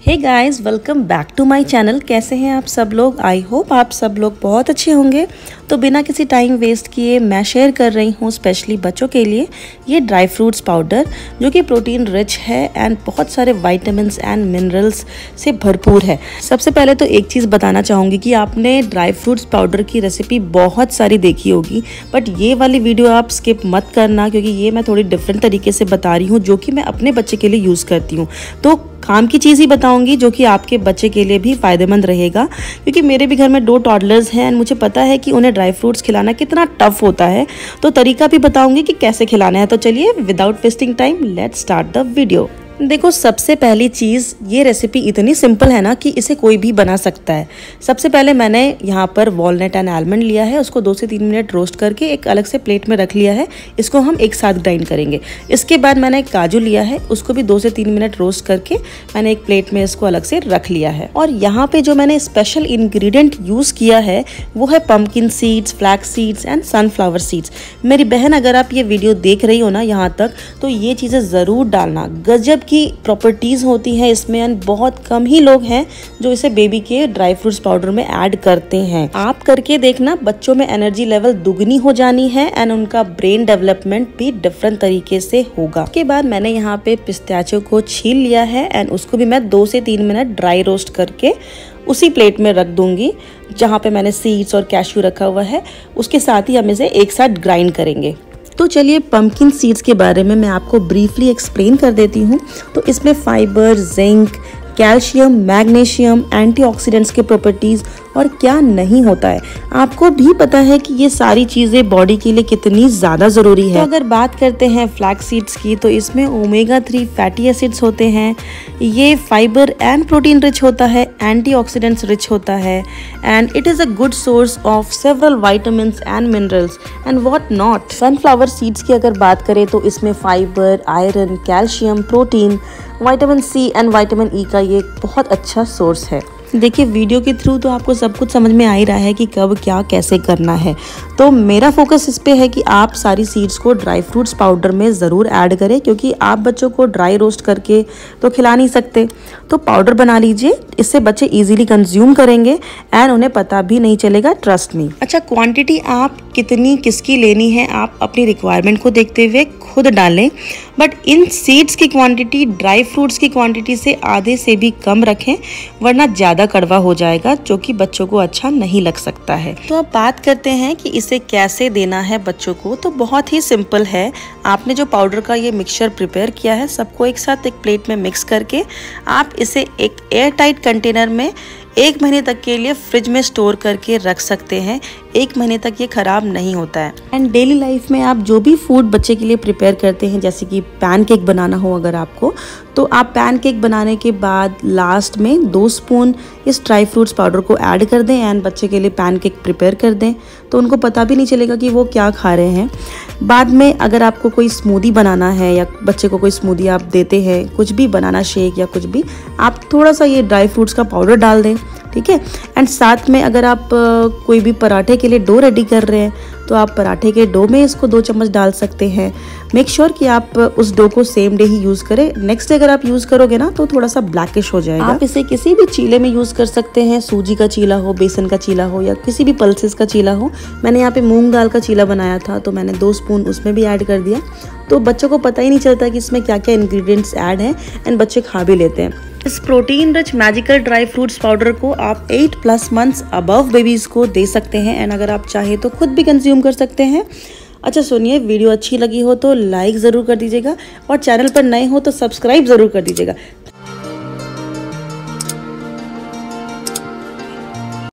Hey guys, welcome back to my channel. कैसे हैं आप सब लोग? आई होप आप सब लोग बहुत अच्छे होंगे। तो बिना किसी टाइम वेस्ट किए मैं शेयर कर रही हूँ स्पेशली बच्चों के लिए ये ड्राई फ्रूट्स पाउडर, जो कि प्रोटीन रिच है एंड बहुत सारे विटामिन्स एंड मिनरल्स से भरपूर है। सबसे पहले तो एक चीज़ बताना चाहूँगी कि आपने ड्राई फ्रूट्स पाउडर की रेसिपी बहुत सारी देखी होगी, बट ये वाली वीडियो आप स्किप मत करना, क्योंकि ये मैं थोड़ी डिफरेंट तरीके से बता रही हूँ, जो कि मैं अपने बच्चे के लिए यूज़ करती हूँ। तो काम की चीज़ ही बताऊंगी जो कि आपके बच्चे के लिए भी फ़ायदेमंद रहेगा, क्योंकि मेरे भी घर में 2 टॉडलर्स हैं एंड मुझे पता है कि उन्हें ड्राई फ्रूट्स खिलाना कितना टफ होता है। तो तरीका भी बताऊंगी कि कैसे खिलाना है। तो चलिए without wasting time let's start the video. देखो, सबसे पहली चीज़, ये रेसिपी इतनी सिंपल है ना कि इसे कोई भी बना सकता है। सबसे पहले मैंने यहाँ पर वॉलनट एंड आलमंड लिया है, उसको 2 से 3 मिनट रोस्ट करके एक अलग से प्लेट में रख लिया है। इसको हम एक साथ ग्राइंड करेंगे। इसके बाद मैंने काजू लिया है, उसको भी 2 से 3 मिनट रोस्ट करके मैंने एक प्लेट में इसको अलग से रख लिया है। और यहाँ पे जो मैंने स्पेशल इंग्रेडिएंट यूज़ किया है वो है pumpkin seeds, flax seeds and sunflower seeds. मेरी बहन, अगर आप ये वीडियो देख रही हो ना यहाँ तक, तो ये चीज़ें ज़रूर डालना। गजब की प्रॉपर्टीज़ होती हैं इसमें एंड बहुत कम ही लोग हैं जो इसे बेबी के ड्राई फ्रूट्स पाउडर में ऐड करते हैं। आप करके देखना, बच्चों में एनर्जी लेवल दुगनी हो जानी है एंड उनका ब्रेन डेवलपमेंट भी डिफरेंट तरीके से होगा। उसके बाद मैंने यहाँ पे पिस्ताचियो को छील लिया है एंड उसको भी मैं 2 से 3 मिनट ड्राई रोस्ट करके उसी प्लेट में रख दूंगी जहाँ पे मैंने सीड्स और कैश्यू रखा हुआ है। उसके साथ ही हम इसे एक साथ ग्राइंड करेंगे। तो चलिए पम्पकिन सीड्स के बारे में मैं आपको ब्रीफली एक्सप्लेन कर देती हूँ। तो इसमें fibre, zinc, calcium, magnesium, antioxidants के प्रॉपर्टीज़ और क्या नहीं होता है। आपको भी पता है कि ये सारी चीज़ें बॉडी के लिए कितनी ज़्यादा ज़रूरी है। तो अगर बात करते हैं फ्लैक्स सीड्स की, तो इसमें ओमेगा 3 फैटी एसिड्स होते हैं। ये फाइबर एंड प्रोटीन रिच होता है, एंटीऑक्सीडेंट्स रिच होता है and it is a good source of several vitamins and minerals and what not. Sunflower seeds की अगर बात करें तो इसमें fibre, iron, calcium, protein, vitamin C and vitamin E का ये बहुत अच्छा सोर्स है। देखिए, वीडियो के थ्रू तो आपको सब कुछ समझ में आ ही रहा है कि कब क्या कैसे करना है। तो मेरा फोकस इस पे है कि आप सारी सीड्स को ड्राई फ्रूट्स पाउडर में ज़रूर ऐड करें, क्योंकि आप बच्चों को ड्राई रोस्ट करके तो खिला नहीं सकते। तो पाउडर बना लीजिए, इससे बच्चे इजीली कंज्यूम करेंगे एंड उन्हें पता भी नहीं चलेगा, ट्रस्ट मी। अच्छा, क्वांटिटी आप कितनी किसकी लेनी है आप अपनी रिक्वायरमेंट को देखते हुए खुद डालें, बट इन सीड्स की क्वांटिटी ड्राई फ्रूट्स की क्वांटिटी से आधे से भी कम रखें, वरना ज़्यादा कड़वा हो जाएगा, जो कि बच्चों को अच्छा नहीं लग सकता है। तो अब बात करते हैं कि इसे कैसे देना है बच्चों को। तो बहुत ही सिंपल है। आपने जो पाउडर का ये मिक्सचर प्रिपेयर किया है, सबको एक साथ एक प्लेट में मिक्स करके आप इसे एक एयर टाइट कंटेनर में 1 महीने तक के लिए फ्रिज में स्टोर करके रख सकते हैं। 1 महीने तक ये खराब नहीं होता है। एंड डेली लाइफ में आप जो भी फूड बच्चे के लिए प्रिपेयर करते हैं, जैसे कि पैनकेक बनाना हो अगर आपको, तो आप पैनकेक बनाने के बाद लास्ट में 2 स्पून इस ड्राई फ्रूट्स पाउडर को ऐड कर दें एंड बच्चे के लिए पैनकेक प्रिपेयर कर दें, तो उनको पता भी नहीं चलेगा कि वो क्या खा रहे हैं। बाद में अगर आपको कोई स्मूदी बनाना है या बच्चे को कोई स्मूदी आप देते हैं, कुछ भी बनाना शेक या कुछ भी, आप थोड़ा सा ये ड्राई फ्रूट्स का पाउडर डाल दें, ठीक है। एंड साथ में अगर आप कोई भी पराठे के लिए डो रेडी कर रहे हैं, तो आप पराठे के डो में इसको 2 चम्मच डाल सकते हैं। मेक श्योर कि आप उस डो को सेम डे ही यूज़ करें। नेक्स्ट डे अगर आप यूज़ करोगे ना तो थोड़ा सा ब्लैकिश हो जाएगा। आप इसे किसी भी चीले में यूज़ कर सकते हैं, सूजी का चीला हो, बेसन का चीला हो या किसी भी पल्सेस का चीला हो। मैंने यहाँ पे मूंग दाल का चीला बनाया था, तो मैंने 2 स्पून उसमें भी ऐड कर दिया। तो बच्चों को पता ही नहीं चलता कि इसमें क्या क्या इंग्रेडिएंट्स ऐड हैं एंड बच्चे खा भी लेते हैं। इस protein rich magical dry fruits powder को आप 8+ मंथ्स अबव बेबीज़ को दे सकते हैं एंड अगर आप चाहे तो खुद भी कंज्यूम कर सकते हैं। अच्छा सुनिए, वीडियो अच्छी लगी हो तो लाइक ज़रूर कर दीजिएगा और चैनल पर नए हो तो सब्सक्राइब ज़रूर कर दीजिएगा।